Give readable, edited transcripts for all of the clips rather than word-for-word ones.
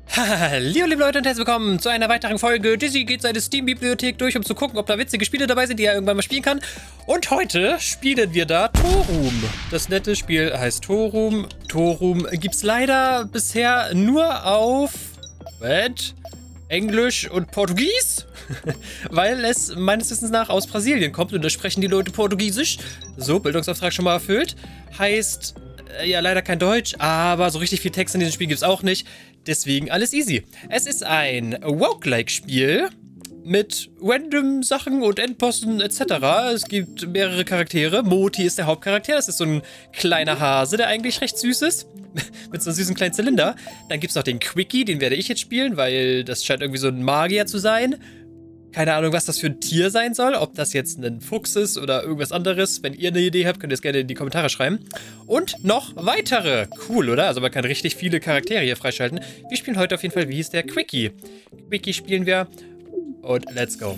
Hallo liebe Leute und herzlich willkommen zu einer weiteren Folge. Dizzy geht seine Steam-Bibliothek durch, um zu gucken, ob da witzige Spiele dabei sind, die er irgendwann mal spielen kann. Und heute spielen wir da Torum. Das nette Spiel heißt Torum. Torum gibt es leider bisher nur auf Englisch und Portugies, weil es meines Wissens nach aus Brasilien kommt und da sprechen die Leute Portugiesisch. So, Bildungsauftrag schon mal erfüllt. Heißt, ja leider kein Deutsch, aber so richtig viel Text in diesem Spiel gibt es auch nicht. Deswegen alles easy. Es ist ein Roguelike-Spiel mit random Sachen und Endbossen etc. Es gibt mehrere Charaktere. Moti ist der Hauptcharakter. Das ist so ein kleiner Hase, der eigentlich recht süß ist. Mit so einem süßen kleinen Zylinder. Dann gibt es noch den Quickie, den werde ich jetzt spielen, weil das scheint irgendwie so ein Magier zu sein. Keine Ahnung, was das für ein Tier sein soll. Ob das jetzt ein Fuchs ist oder irgendwas anderes. Wenn ihr eine Idee habt, könnt ihr es gerne in die Kommentare schreiben. Und noch weitere. Cool, oder? Also man kann richtig viele Charaktere hier freischalten. Wir spielen heute auf jeden Fall, wie hieß der? Quickie. Quickie spielen wir. Und let's go.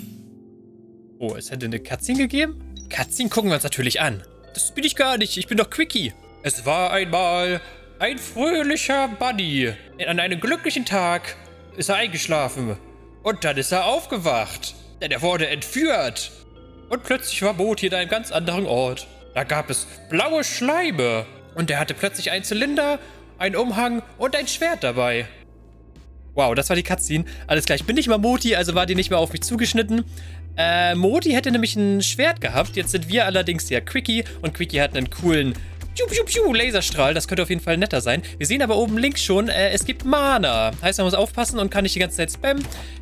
Oh, es hätte eine Cutscene gegeben? Cutscene gucken wir uns natürlich an. Das bin ich gar nicht. Ich bin doch Quickie. Es war einmal ein fröhlicher Bunny. An einem glücklichen Tag ist er eingeschlafen. Und dann ist er aufgewacht, denn er wurde entführt. Und plötzlich war Moti in einem ganz anderen Ort. Da gab es blaue Schleime. Und er hatte plötzlich einen Zylinder, einen Umhang und ein Schwert dabei. Wow, das war die Cutscene. Alles klar, ich bin nicht mal Moti, also war die nicht mehr auf mich zugeschnitten. Moti hätte nämlich ein Schwert gehabt. Jetzt sind wir allerdings ja Quickie. Und Quickie hat einen coolen Laserstrahl, das könnte auf jeden Fall netter sein. Wir sehen aber oben links schon, es gibt Mana. Heißt, man muss aufpassen und kann nicht die ganze Zeit spammen.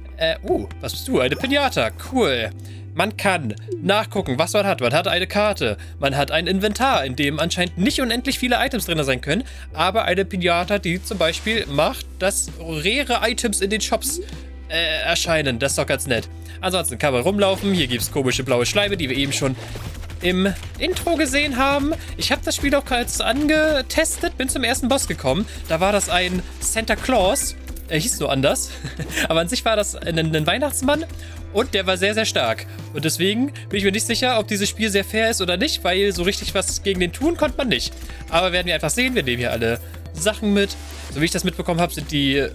Was bist du? Eine Pinata. Cool. Man kann nachgucken, was man hat. Man hat eine Karte. Man hat ein Inventar, in dem anscheinend nicht unendlich viele Items drin sein können. Aber eine Pinata, die zum Beispiel macht, dass rare Items in den Shops erscheinen. Das ist doch ganz nett. Ansonsten kann man rumlaufen. Hier gibt es komische blaue Schleime, die wir eben schon im Intro gesehen haben. Ich habe das Spiel auch kurz angetestet, bin zum ersten Boss gekommen. Da war das ein Santa Claus. Er hieß nur anders. Aber an sich war das ein Weihnachtsmann und der war sehr, sehr stark. Und deswegen bin ich mir nicht sicher, ob dieses Spiel sehr fair ist oder nicht, weil so richtig was gegen den tun konnte man nicht. Aber werden wir einfach sehen. Wir nehmen hier alle Sachen mit. So wie ich das mitbekommen habe, sind die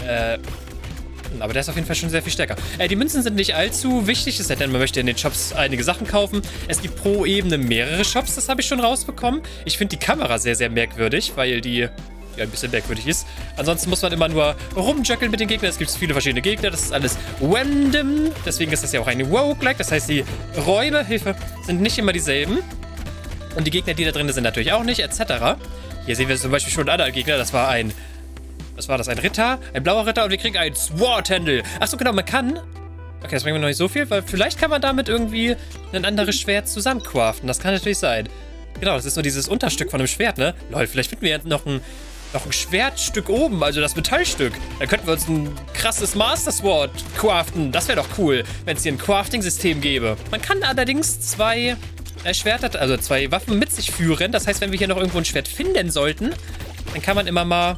aber der ist auf jeden Fall schon sehr viel stärker. Die Münzen sind nicht allzu wichtig, es sei denn, man möchte in den Shops einige Sachen kaufen. Es gibt pro Ebene mehrere Shops, das habe ich schon rausbekommen. Ich finde die Kamera sehr, sehr merkwürdig, weil die ja ein bisschen merkwürdig ist. Ansonsten muss man immer nur rumjackeln mit den Gegnern. Es gibt viele verschiedene Gegner, das ist alles random. Deswegen ist das ja auch eine Roguelike, das heißt, die Räume, sind nicht immer dieselben. Und die Gegner, die da drin sind, natürlich auch nicht, etc. Hier sehen wir zum Beispiel schon einen anderen Gegner, das war ein... Was war das? Ein Ritter? Ein blauer Ritter und wir kriegen einen Sword-Handle. Achso, genau, man kann... Okay, das bringt mir noch nicht so viel, weil vielleicht kann man damit irgendwie ein anderes Schwert zusammencraften. Das kann natürlich sein. Genau, das ist nur dieses Unterstück von einem Schwert, ne? Lol, vielleicht finden wir jetzt noch ein Schwertstück oben, also das Metallstück. Dann könnten wir uns ein krasses Master Sword craften. Das wäre doch cool, wenn es hier ein Crafting-System gäbe. Man kann allerdings zwei Waffen mit sich führen. Das heißt, wenn wir hier noch irgendwo ein Schwert finden sollten, dann kann man immer mal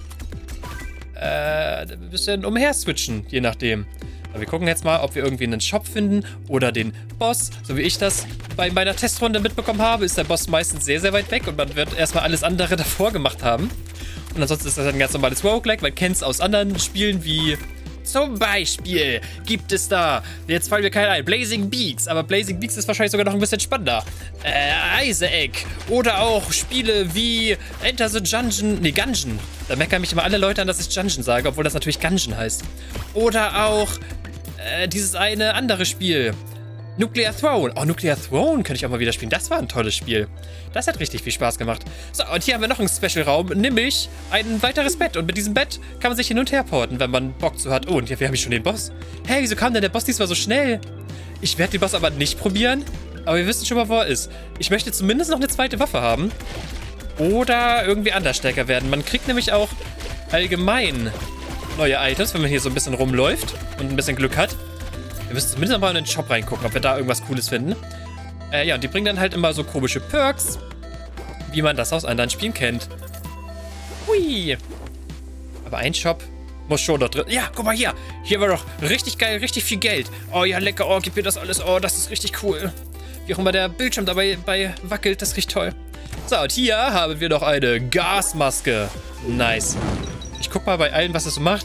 ein bisschen umher switchen, je nachdem. Aber wir gucken jetzt mal, ob wir irgendwie einen Shop finden oder den Boss. So wie ich das bei meiner Testrunde mitbekommen habe, ist der Boss meistens sehr, sehr weit weg und man wird erstmal alles andere davor gemacht haben. Und ansonsten ist das ein ganz normales Roguelike. Man kennt es aus anderen Spielen wie... Zum Beispiel gibt es da, jetzt fallen mir keiner ein, Blazing Beaks, aber Blazing Beaks ist wahrscheinlich sogar noch ein bisschen spannender. Isaac oder auch Spiele wie Enter the Gungeon, Gungeon. Da meckern mich immer alle Leute an, dass ich Gungeon sage, obwohl das natürlich Gungeon heißt. Oder auch dieses eine andere Spiel, Nuclear Throne. Oh, Nuclear Throne könnte ich auch mal wieder spielen. Das war ein tolles Spiel. Das hat richtig viel Spaß gemacht. So, und hier haben wir noch einen Special-Raum, nämlich ein weiteres Bett. Und mit diesem Bett kann man sich hin und her porten, wenn man Bock zu hat. Oh, und hier habe ich schon den Boss. Hey, wieso kam denn der Boss diesmal so schnell? Ich werde den Boss aber nicht probieren. Aber wir wissen schon mal, wo er ist. Ich möchte zumindest noch eine zweite Waffe haben. Oder irgendwie anders stärker werden. Man kriegt nämlich auch allgemein neue Items, wenn man hier so ein bisschen rumläuft und ein bisschen Glück hat. Wir müssen zumindest mal in den Shop reingucken, ob wir da irgendwas Cooles finden. Ja, und die bringen dann halt immer so komische Perks, wie man das aus anderen Spielen kennt. Hui. Aber ein Shop muss schon dort drin... Ja, guck mal hier. Hier war doch richtig geil, richtig viel Geld. Oh ja, lecker. Oh, gib mir das alles. Oh, das ist richtig cool. Wie auch immer der Bildschirm dabei wackelt, das ist richtig toll. So, und hier haben wir noch eine Gasmaske. Nice. Ich guck mal bei allen, was es so macht.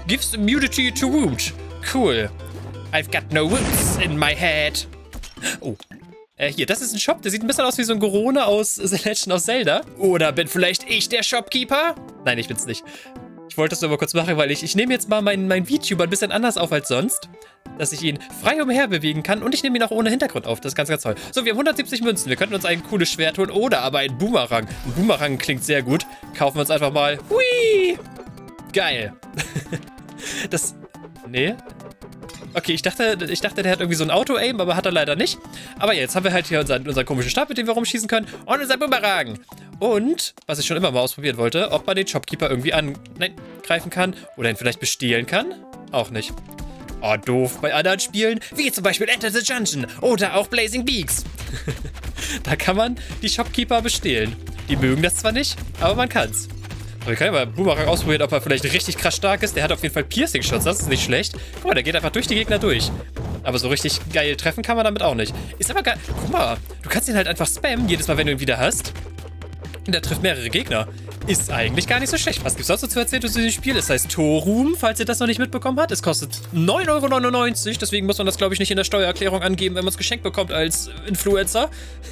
Gives immunity to wound. Cool. I've got no wounds in my head. Oh. Hier, das ist ein Shop. Der sieht ein bisschen aus wie so ein Gorone aus The Legend of Zelda. Oder bin vielleicht ich der Shopkeeper? Nein, ich bin's nicht. Ich wollte das nur mal kurz machen, weil ich nehme jetzt mal meinen VTuber ein bisschen anders auf als sonst. Dass ich ihn frei umher bewegen kann und ich nehme ihn auch ohne Hintergrund auf. Das ist ganz, ganz toll. So, wir haben 170 Münzen. Wir könnten uns ein cooles Schwert holen oder aber ein Boomerang. Ein Boomerang klingt sehr gut. Kaufen wir uns einfach mal. Hui! Geil. Das... Nee. Okay, ich dachte, der hat irgendwie so ein Auto-Aim, aber hat er leider nicht. Aber jetzt haben wir halt hier unseren komischen Stab, mit dem wir rumschießen können. Und unser Boomerang. Und, was ich schon immer mal ausprobieren wollte, ob man den Shopkeeper irgendwie angreifen kann oder ihn vielleicht bestehlen kann. Auch nicht. Oh, doof. Bei anderen Spielen, wie zum Beispiel Enter the Dungeon oder auch Blazing Beaks. Da kann man die Shopkeeper bestehlen. Die mögen das zwar nicht, aber man kann's. Aber wir können ja mal Boomerang ausprobieren, ob er vielleicht richtig krass stark ist. Der hat auf jeden Fall Piercing-Shots, das ist nicht schlecht. Guck mal, der geht einfach durch die Gegner durch. Aber so richtig geil treffen kann man damit auch nicht. Ist aber geil. Guck mal, du kannst ihn halt einfach spammen, jedes Mal, wenn du ihn wieder hast. Und der trifft mehrere Gegner. Ist eigentlich gar nicht so schlecht. Was gibt's sonst noch zu erzählen zu diesem Spiel? Es heißt Torum, falls ihr das noch nicht mitbekommen habt. Es kostet 9,99 €. Deswegen muss man das, glaube ich, nicht in der Steuererklärung angeben, wenn man es geschenkt bekommt als Influencer.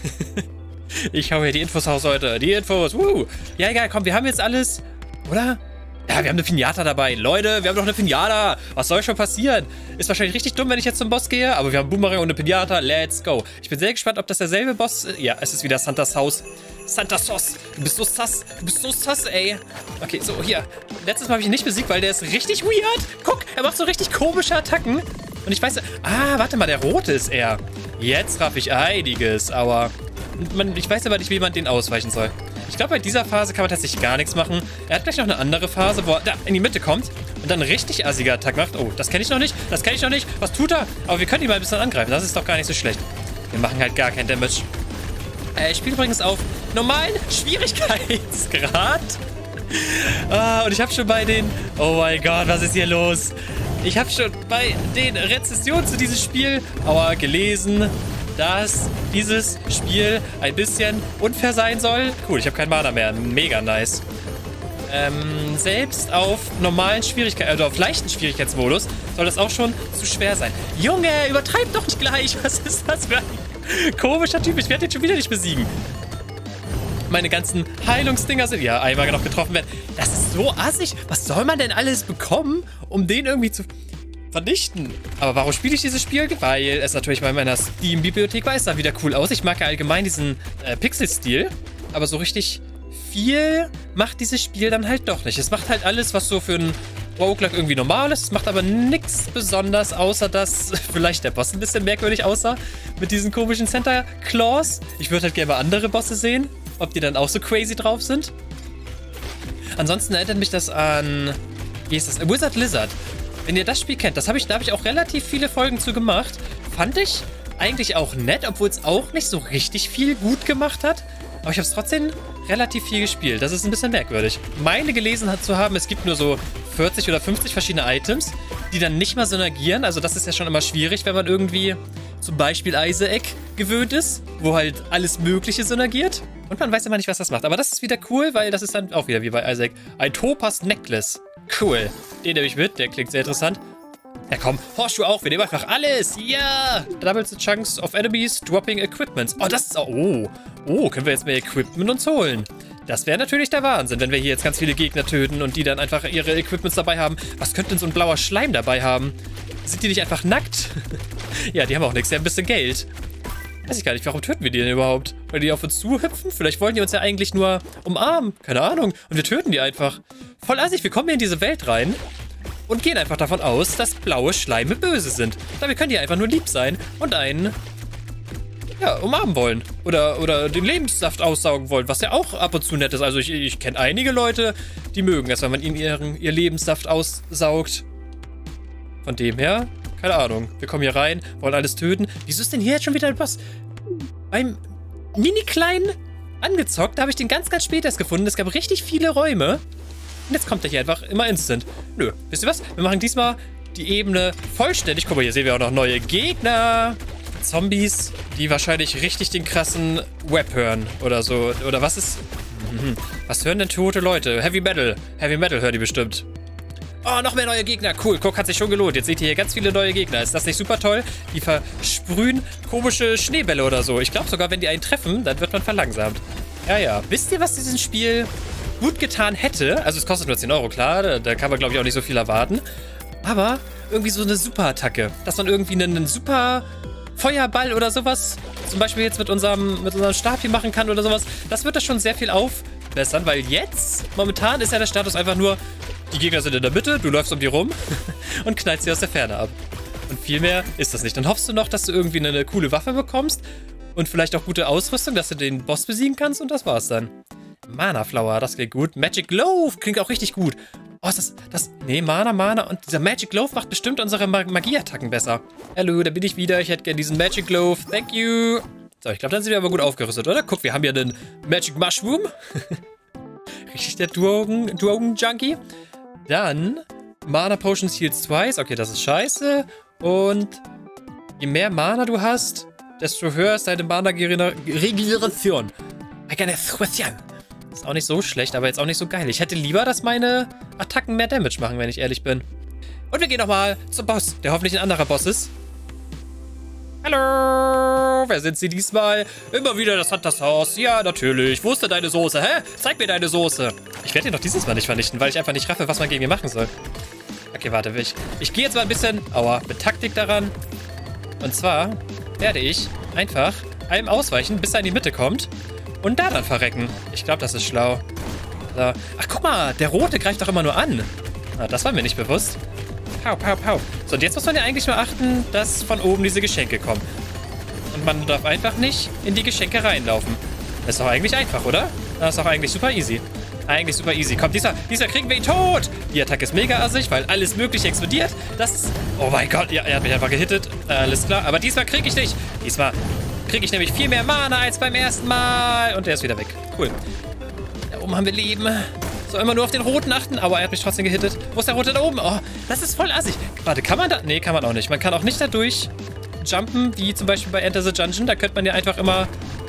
Ich hau hier die Infos raus, Leute. Die Infos. Ja, egal, komm, wir haben jetzt alles. Oder? Ja, wir haben eine Pinata dabei. Leute, wir haben doch eine Pinata. Was soll schon passieren? Ist wahrscheinlich richtig dumm, wenn ich jetzt zum Boss gehe, aber wir haben Boomerang und eine Pinata. Let's go. Ich bin sehr gespannt, ob das derselbe Boss ist. Ja, es ist wieder Santas Haus. Santa Sauce. Du bist so sass. Du bist so sass, ey. Okay, so, hier. Letztes Mal habe ich ihn nicht besiegt, weil der ist richtig weird. Guck, er macht so richtig komische Attacken. Und ich weiß... Ah, warte mal, der rote ist er. Jetzt raff ich einiges, aber... Ich weiß aber nicht, wie man den ausweichen soll. Ich glaube, bei dieser Phase kann man tatsächlich gar nichts machen. Er hat gleich noch eine andere Phase, wo er da in die Mitte kommt und dann richtig assige Attack macht. Oh, das kenne ich noch nicht. Das kenne ich noch nicht. Was tut er? Aber wir können ihn mal ein bisschen angreifen. Das ist doch gar nicht so schlecht. Wir machen halt gar keinen Damage. Ich spiele übrigens auf normalen Schwierigkeitsgrad. Und ich habe schon bei den... Oh mein Gott, was ist hier los? Ich habe schon bei den Rezensionen zu diesem Spiel gelesen, dass dieses Spiel ein bisschen unfair sein soll. Cool, ich habe keinen Mana mehr. Mega nice. Selbst auf normalen Schwierigkeiten, also auf leichten Schwierigkeitsmodus, soll das auch schon zu schwer sein. Junge, übertreib doch nicht gleich. Was ist das für ein komischer Typ? Ich werde den schon wieder nicht besiegen. Meine ganzen Heilungsdinger sind... Ja, einmal noch getroffen werden. Das ist so assig. Was soll man denn alles bekommen, um den irgendwie zu... vernichten. Aber warum spiele ich dieses Spiel? Weil es natürlich bei meiner Steam-Bibliothek war. Es sah wieder cool aus. Ich mag ja allgemein diesen Pixel-Stil. Aber so richtig viel macht dieses Spiel dann halt doch nicht. Es macht halt alles, was so für ein Roguelike irgendwie normal ist. Es macht aber nichts besonders, außer dass vielleicht der Boss ein bisschen merkwürdig aussah. Mit diesen komischen Santa Claws. Ich würde halt gerne mal andere Bosse sehen. Ob die dann auch so crazy drauf sind. Ansonsten erinnert mich das an... Wie ist das? Wizard Lizard. Wenn ihr das Spiel kennt, da habe ich auch relativ viele Folgen zu gemacht. Fand ich eigentlich auch nett, obwohl es auch nicht so richtig viel gut gemacht hat. Aber ich habe es trotzdem relativ viel gespielt. Das ist ein bisschen merkwürdig. Meine gelesen hat zu haben, es gibt nur so 40 oder 50 verschiedene Items, die dann nicht mal synergieren. Also das ist ja schon immer schwierig, wenn man irgendwie zum Beispiel Isaac gewöhnt ist, wo halt alles Mögliche synergiert. Und man weiß immer nicht, was das macht. Aber das ist wieder cool, weil das ist dann auch wieder wie bei Isaac. Ein Topaz Necklace. Cool. Den nehme ich mit, der klingt sehr interessant. Ja komm, Horseshoe auch, wir nehmen einfach alles. Ja! Double the chunks of enemies, dropping equipments. Oh, das ist auch... Oh, können wir jetzt mehr Equipment uns holen? Das wäre natürlich der Wahnsinn, wenn wir hier jetzt ganz viele Gegner töten und die dann einfach ihre Equipments dabei haben. Was könnte denn so ein blauer Schleim dabei haben? Sind die nicht einfach nackt? Ja, die haben auch nichts, die haben ein bisschen Geld. Weiß ich gar nicht, warum töten wir die denn überhaupt? Weil die auf uns zuhüpfen? Vielleicht wollen die uns ja eigentlich nur umarmen. Keine Ahnung. Und wir töten die einfach. Voll assig, wir kommen hier in diese Welt rein und gehen einfach davon aus, dass blaue Schleime böse sind. Dabei können die einfach nur lieb sein und einen, ja, umarmen wollen. Oder den Lebenssaft aussaugen wollen, was ja auch ab und zu nett ist. Also ich kenne einige Leute, die mögen es, wenn man ihnen ihr Lebenssaft aussaugt. Von dem her, keine Ahnung. Wir kommen hier rein, wollen alles töten. Wieso ist denn hier jetzt schon wieder ein Boss? Beim mini-kleinen angezockt, da habe ich den ganz, ganz spät erst gefunden. Es gab richtig viele Räume. Und jetzt kommt er hier einfach immer instant. Nö, wisst ihr was? Wir machen diesmal die Ebene vollständig. Guck mal, hier sehen wir auch noch neue Gegner. Zombies, die wahrscheinlich richtig den krassen Web hören oder so. Oder was ist... Was hören denn tote Leute? Heavy Metal. Heavy Metal hören die bestimmt. Oh, noch mehr neue Gegner. Cool, guck, hat sich schon gelohnt. Jetzt seht ihr hier ganz viele neue Gegner. Ist das nicht super toll? Die versprühen komische Schneebälle oder so. Ich glaube sogar, wenn die einen treffen, dann wird man verlangsamt. Ja, ja. Wisst ihr, was dieses Spiel gut getan hätte? Also es kostet nur 10 Euro, klar. Da kann man, glaube ich, auch nicht so viel erwarten. Aber irgendwie so eine Super-Attacke. Dass man irgendwie einen super Feuerball oder sowas, zum Beispiel jetzt mit unserem Stab hier machen kann oder sowas. Das wird das schon sehr viel aufbessern, weil jetzt, momentan ist ja der Status einfach nur, die Gegner sind in der Mitte, du läufst um die rum und knallst sie aus der Ferne ab. Und viel mehr ist das nicht. Dann hoffst du noch, dass du irgendwie eine coole Waffe bekommst und vielleicht auch gute Ausrüstung, dass du den Boss besiegen kannst und das war's dann. Mana Flower, das klingt gut. Magic Glove klingt auch richtig gut. Oh, ist das... Nee, Mana und dieser Magic Glove macht bestimmt unsere Magieattacken besser. Hallo, da bin ich wieder. Ich hätte gerne diesen Magic Glove. Thank you. So, ich glaube, dann sind wir aber gut aufgerüstet, oder? Guck, wir haben hier den Magic Mushroom. Richtig der Drogen-Junkie. Dann Mana Potions heals twice. Okay, das ist scheiße. Und je mehr Mana du hast, desto höher ist deine Mana-Regeneration. Ist auch nicht so schlecht, aber jetzt auch nicht so geil. Ich hätte lieber, dass meine Attacken mehr Damage machen, wenn ich ehrlich bin. Und wir gehen nochmal zum Boss, der hoffentlich ein anderer Boss ist. Hallo, wer sind Sie diesmal? Immer wieder das Hunter's. Ja, natürlich. Wo ist denn deine Soße, hä? Zeig mir deine Soße. Ich werde ihn doch dieses Mal nicht vernichten, weil ich einfach nicht raffe, was man gegen ihn machen soll. Okay, warte, ich gehe jetzt mal ein bisschen, mit Taktik daran. Und zwar werde ich einfach einem ausweichen, bis er in die Mitte kommt. Und da dann verrecken. Ich glaube, das ist schlau. So. Ach, guck mal, der Rote greift doch immer nur an. Ah, das war mir nicht bewusst. Pau, pau, pau. So, und jetzt muss man ja eigentlich nur achten, dass von oben diese Geschenke kommen. Und man darf einfach nicht in die Geschenke reinlaufen. Das ist doch eigentlich einfach, oder? Das ist doch eigentlich super easy. Eigentlich super easy. Komm, dieser kriegen wir ihn tot. Die Attacke ist mega assig, weil alles Mögliche explodiert. Das ist... Oh mein Gott, ja, er hat mich einfach gehittet. Alles klar. Aber diesmal kriege ich nicht. Diesmal kriege ich nämlich viel mehr Mana als beim ersten Mal. Und der ist wieder weg. Cool. Da oben haben wir Leben. So, immer nur auf den Roten achten. Aber er hat mich trotzdem gehittet. Wo ist der Rote da oben? Oh, das ist voll assig. Warte, kann man da... Nee, kann man auch nicht. Man kann auch nicht da durch jumpen, wie zum Beispiel bei Enter the Dungeon. Da könnte man ja einfach immer...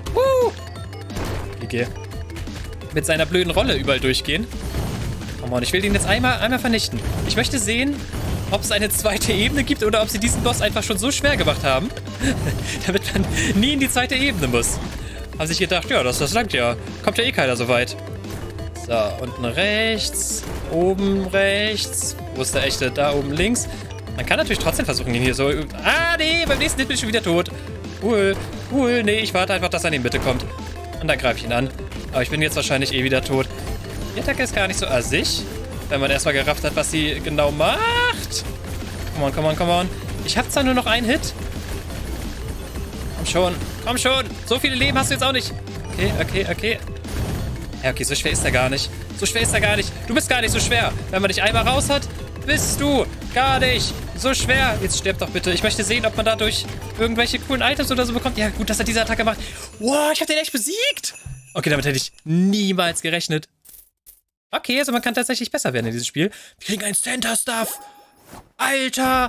mit seiner blöden Rolle überall durchgehen. Come on, ich will den jetzt einmal vernichten. Ich möchte sehen, ob es eine zweite Ebene gibt oder ob sie diesen Boss einfach schon so schwer gemacht haben, damit man nie in die zweite Ebene muss. Haben sich gedacht, ja, das langt ja. Kommt ja eh keiner so weit. So, unten rechts, oben rechts. Wo ist der echte? Da oben links. Man kann natürlich trotzdem versuchen, ihn hier so... Ah, nee, beim nächsten Hit bin ich schon wieder tot. Cool, nee, ich warte einfach, dass er in die Mitte kommt. Und dann greife ich ihn an. Aber ich bin jetzt wahrscheinlich eh wieder tot. Die Attacke ist gar nicht so assig, wenn man erstmal gerafft hat, was sie genau macht. Come on. Ich habe zwar nur noch einen Hit. Komm schon. So viele Leben hast du jetzt auch nicht. Okay. Ja, okay, so schwer ist er gar nicht. Du bist gar nicht so schwer. Wenn man dich einmal raus hat, bist du gar nicht so schwer. Jetzt stirb doch bitte. Ich möchte sehen, ob man dadurch irgendwelche coolen Items oder so bekommt. Ja, gut, dass er diese Attacke macht. Wow, ich habe den echt besiegt. Okay, damit hätte ich niemals gerechnet. Okay, also man kann tatsächlich besser werden in diesem Spiel. Wir kriegen einen Center-Stuff. Alter.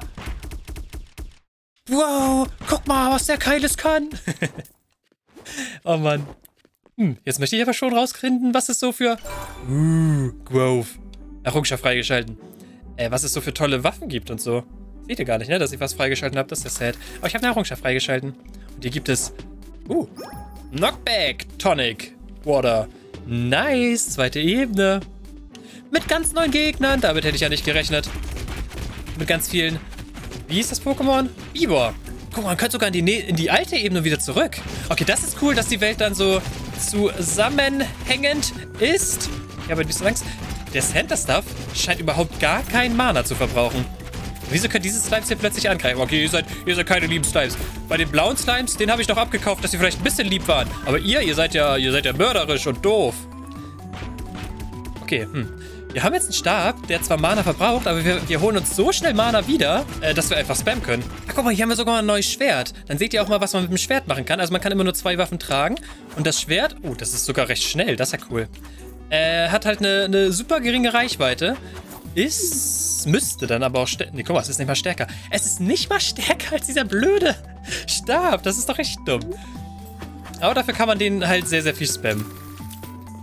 Wow, guck mal, was der Keiles kann. Oh Mann. Jetzt möchte ich aber schon rauskriegen, was es so für... Grove. Errungenschaft freigeschalten. Was es so für tolle Waffen gibt und so. Seht ihr gar nicht, ne, dass ich was freigeschalten habe. Das ist ja sad. Aber ich habe eine Errungenschaft freigeschalten. Und hier gibt es... Knockback Tonic Water. Nice, zweite Ebene. Mit ganz neuen Gegnern. Damit hätte ich ja nicht gerechnet. Mit ganz vielen... Wie ist das Pokémon? Bibor. Guck mal, man könnte sogar in die alte Ebene wieder zurück. Okay, das ist cool, dass die Welt dann so zusammenhängend ist. Ich habe ein bisschen Angst. Der Center-Stuff scheint überhaupt gar kein Mana zu verbrauchen. Wieso können diese Slimes hier plötzlich angreifen? Okay, ihr seid keine lieben Slimes. Bei den blauen Slimes, den habe ich doch abgekauft, dass sie vielleicht ein bisschen lieb waren. Aber ihr seid ja mörderisch und doof. Okay, Wir haben jetzt einen Stab, der zwar Mana verbraucht, aber wir holen uns so schnell Mana wieder, dass wir einfach spammen können. Ach, guck mal, hier haben wir sogar ein neues Schwert. Dann seht ihr auch mal, was man mit dem Schwert machen kann. Also man kann immer nur 2 Waffen tragen. Und das Schwert, das ist sogar recht schnell. Das ist ja cool. Hat halt eine super geringe Reichweite. Müsste dann aber auch nee, guck mal, es ist nicht mal stärker. Es ist nicht mal stärker als dieser blöde Stab. Das ist doch echt dumm. Aber dafür kann man den halt sehr, sehr viel spammen.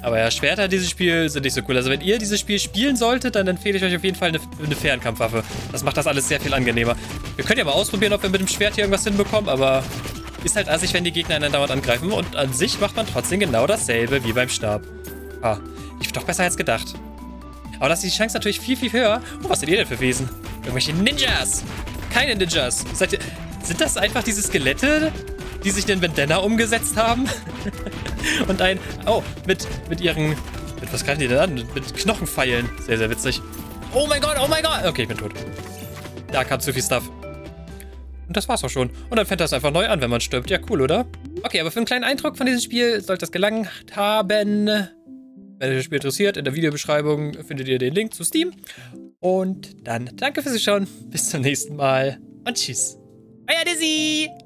Aber ja, Schwerter in diesem Spiel sind nicht so cool. Also wenn ihr dieses Spiel spielen solltet, dann empfehle ich euch auf jeden Fall eine Fernkampfwaffe. Das macht das alles sehr viel angenehmer. Wir können ja mal ausprobieren, ob wir mit dem Schwert hier irgendwas hinbekommen, aber ist halt assig, wenn die Gegner einen dauernd angreifen. Und an sich macht man trotzdem genau dasselbe wie beim Stab. Ah, lief doch besser als gedacht. Aber das ist die Chance natürlich viel, viel höher. Oh, was seid ihr denn für Wesen? Irgendwelche Ninjas! Keine Ninjas! Sind das einfach diese Skelette, die sich den Bandana umgesetzt haben? Und mit ihren... Was greifen die denn an? Mit Knochenpfeilen. Sehr, sehr witzig. Oh mein Gott, oh mein Gott! Okay, ich bin tot. Da kam zu viel Stuff. Und das war's auch schon. Und dann fängt das einfach neu an, wenn man stirbt. Ja, cool, oder? Okay, aber für einen kleinen Eindruck von diesem Spiel sollte das gelangt haben. Wenn euch das Spiel interessiert, in der Videobeschreibung findet ihr den Link zu Steam. Und dann danke fürs Zuschauen. Bis zum nächsten Mal. Und tschüss. Euer Dizzy!